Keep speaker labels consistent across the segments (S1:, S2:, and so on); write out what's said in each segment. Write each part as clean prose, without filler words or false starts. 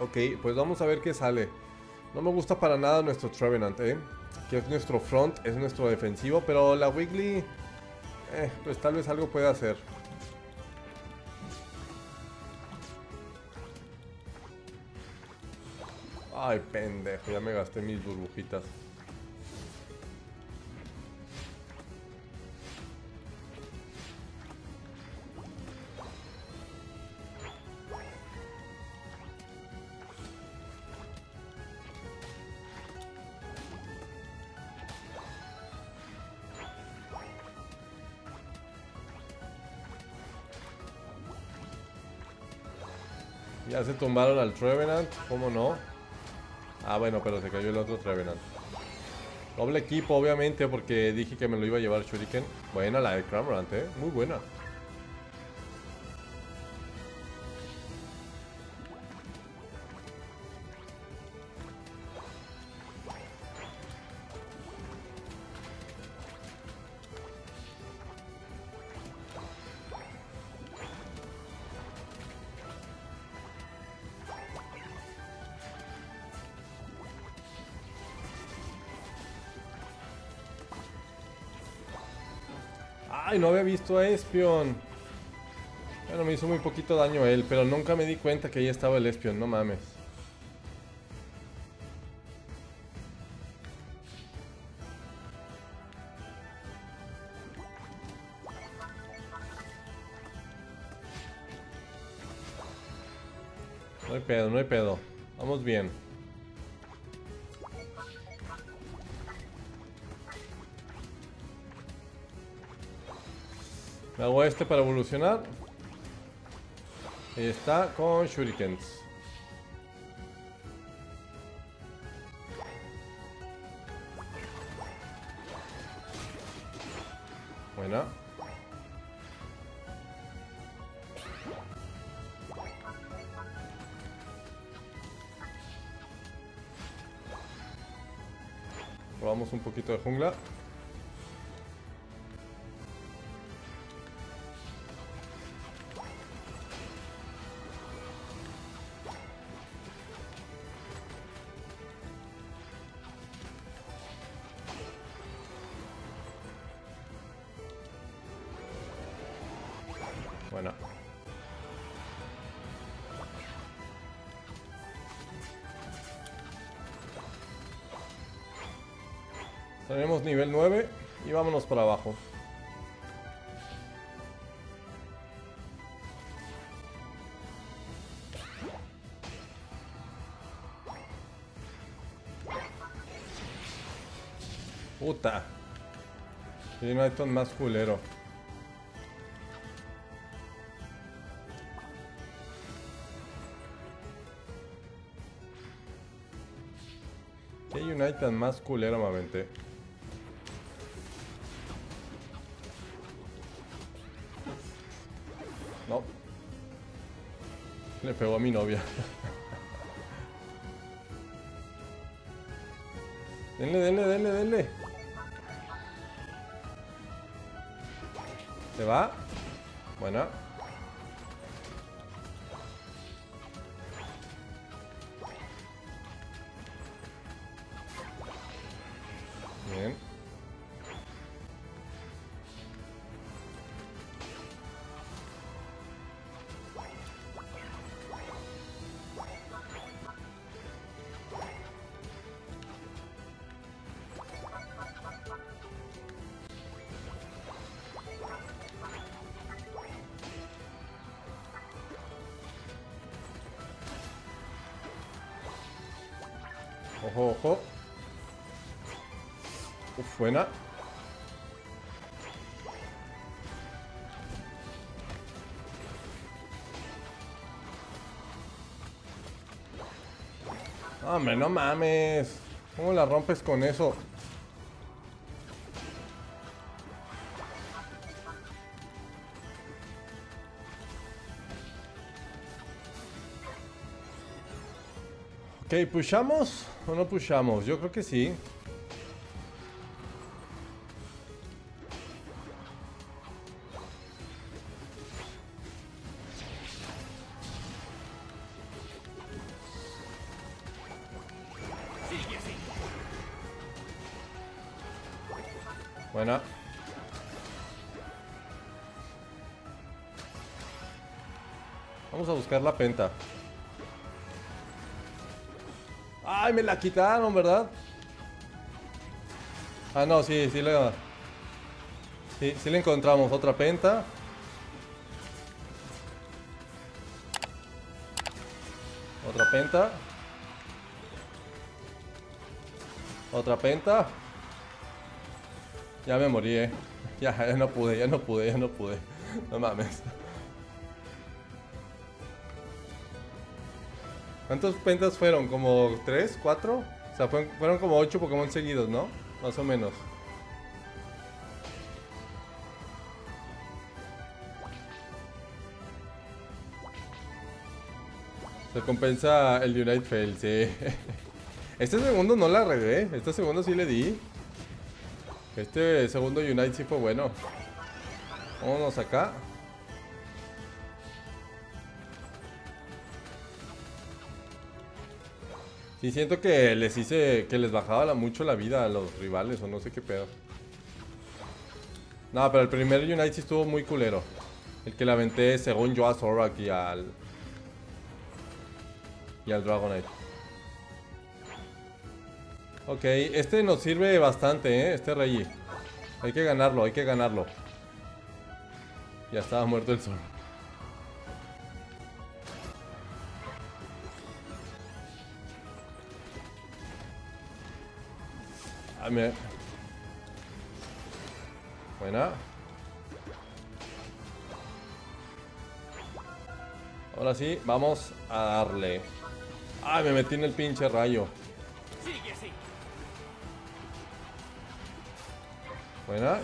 S1: Ok, pues vamos a ver qué sale. No me gusta para nada nuestro Trevenant, que es nuestro front, es nuestro defensivo, pero la Wiggly, pues tal vez algo pueda hacer. Ay, pendejo, ya me gasté mis burbujitas. Ya se tumbaron al Trevenant, ¿cómo no? Ah, bueno, pero se cayó el otro Trevenant. Doble equipo, obviamente, porque dije que me lo iba a llevar Shuriken. Buena la de Cramorant, muy buena. Ay, no había visto a Espion. Bueno, me hizo muy poquito daño él, pero nunca me di cuenta que ahí estaba el Espion, no mames. No hay pedo, no hay pedo. Vamos bien. Me hago este para evolucionar. Ahí está con Shurikens. Buena. Probamos un poquito de jungla. Buena. Tenemos nivel 9 y vámonos para abajo. Puta. Y no hay ton más culero. ¿Qué United más culero me aventé? No. Le pegó a mi novia. Denle, denle, denle, denle. ¿Se va? Buena. Bien. Ojo, ojo. Uf, buena. Hombre, no mames. ¿Cómo la rompes con eso? Ok, ¿pushamos o no pushamos? Yo creo que sí. Buena. Vamos a buscar la penta. ¡Ay, me la quitaron, ¿verdad? Ah, no, sí, sí le encontramos otra penta. Otra penta. Otra penta. Ya me morí, ya no pude. No mames. ¿Cuántos pentas fueron? ¿Como 3? ¿4? O sea, fueron como 8 Pokémon seguidos, ¿no? Más o menos. Se compensa el Unite Fail, sí. Este segundo no la regué. Este segundo sí le di. Este segundo Unite sí fue bueno. Vámonos acá. Sí, siento que les hice... Que les bajaba mucho la vida a los rivales o no sé qué pedo. No, pero el primer Unite sí estuvo muy culero. El que le aventé según yo a Zorak y al Dragonite. Ok, este nos sirve bastante, este Reggie. Hay que ganarlo, Ya estaba muerto el sol. Ah, mira. Buena. Ahora sí, vamos a darle. Ay, me metí en el pinche rayo. Buena.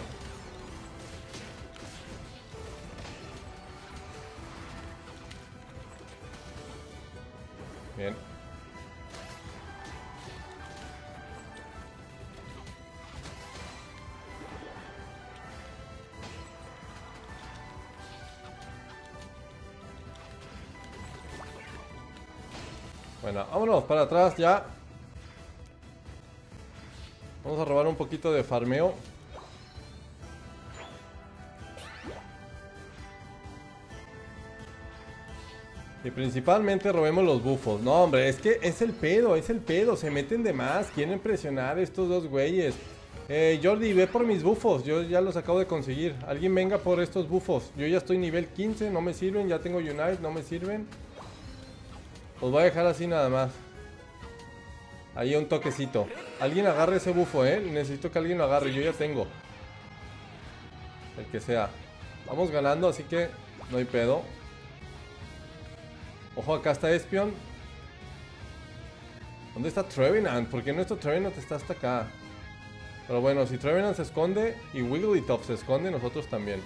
S1: Bien. Bueno, vámonos para atrás ya. Vamos a robar un poquito de farmeo. Y principalmente robemos los bufos. No, hombre, es que es el pedo. Se meten de más. Quieren presionar estos dos güeyes. Jordi, ve por mis bufos. Yo ya los acabo de conseguir. Alguien venga por estos bufos. Yo ya estoy nivel 15, no me sirven. Ya tengo Unite, no me sirven. Los voy a dejar así nada más. Ahí un toquecito. Alguien agarre ese bufo, necesito que alguien lo agarre, yo ya tengo. El que sea. Vamos ganando, así que no hay pedo. Ojo, acá está Espion. ¿Dónde está Trevenant? ¿Por qué nuestro Trevenant está hasta acá? Pero bueno, si Trevenant se esconde y Wigglytuff se esconde, nosotros también.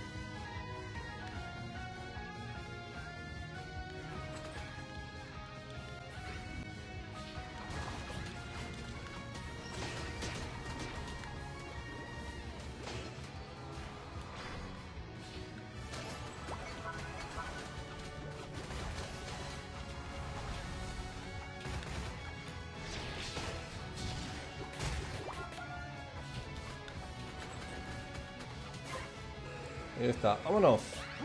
S1: Ahí está, vámonos.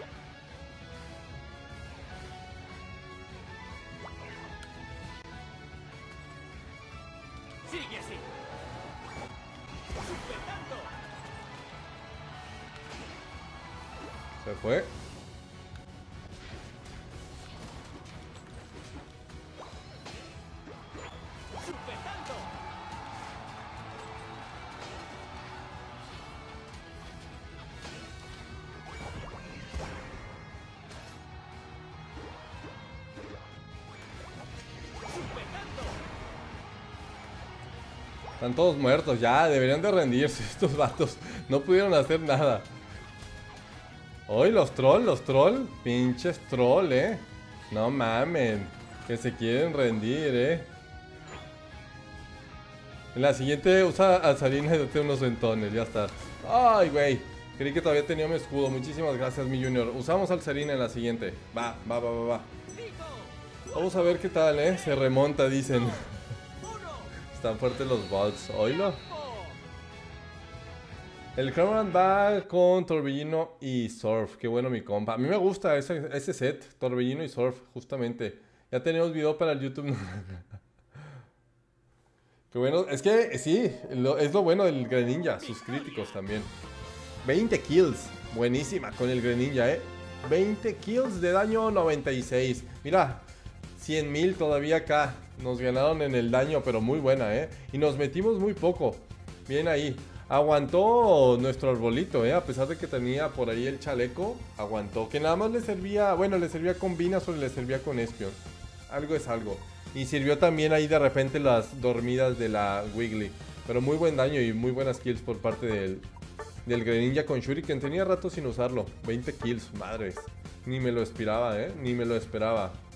S2: Sigue así.
S1: Se fue. Están todos muertos, ya, deberían de rendirse estos vatos. No pudieron hacer nada. Hoy los troll, pinches troll, no mamen, que se quieren rendir, En la siguiente usa Alzarina y date unos ventones, ya está. Ay, güey, creí que todavía tenía mi escudo. Muchísimas gracias, mi junior. Usamos Alzarina en la siguiente. Va. Vamos a ver qué tal, se remonta, dicen. Están fuertes los bots. Oílo. El Cramorant va con Torbellino y Surf. Qué bueno mi compa. A mí me gusta ese set, Torbellino y Surf, justamente. Ya tenemos video para el YouTube. Qué bueno. Es que sí, es lo bueno del Greninja. Sus críticos también. 20 kills. Buenísima con el Greninja, 20 kills de daño 96. Mira, 100,000 todavía acá. Nos ganaron en el daño, pero muy buena, Y nos metimos muy poco. Bien ahí. Aguantó nuestro arbolito, a pesar de que tenía por ahí el chaleco, aguantó. Que nada más le servía, bueno, le servía con Venusaur y le servía con Espion. Algo es algo. Y sirvió también ahí de repente las dormidas de la Wiggly. Pero muy buen daño y muy buenas kills por parte del Greninja con Shuriken. Tenía rato sin usarlo. 20 kills, madres. Ni me lo esperaba, ni me lo esperaba.